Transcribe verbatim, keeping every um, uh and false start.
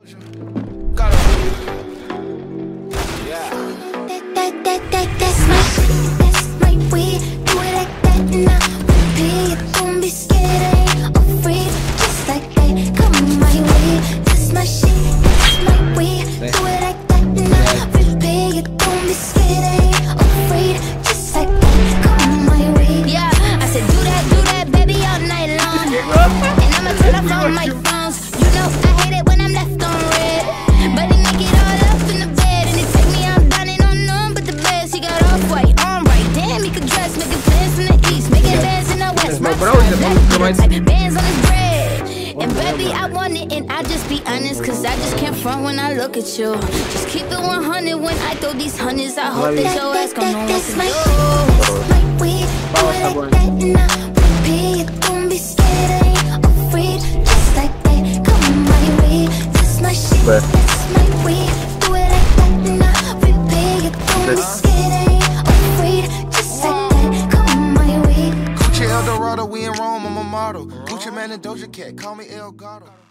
Got yeah. That, that, that, that, that's my shit, that's my way. Do it like that now, repeat. Don't be scared, I ain't afraid. Just like that, come my way. That's my shit, that's my way. Do it like that now, repeat. Don't be scared, I ain't afraid. Just like that, come my way. Yeah, I said do that, do that, baby, all night long. And I'ma turn off all my phones. You know I hate it when I'm left on red, but they make it all up in the bed, and they take me out dining on none but the best. He got off white, on right, damn, he could dress, making plans in the east, making bands in the west. My type bands on his bread, and baby I want it, and I just be honest, cause I just can't front when I look at you. Just keep it one hundred when I throw these hundreds. I hope that your ass gon' know what to do. That's my way, do it like that now, repeat. Don't be scared, I ain't afraid. Just like that, come my way. That's my shit, that's my way. Do it like that now, repeat. Don't be scared, I ain't afraid. Just like that, come my way. Gucci El Dorado, we in Rome, I'm a model. Gucci Man and Doja Cat, call me El Gato.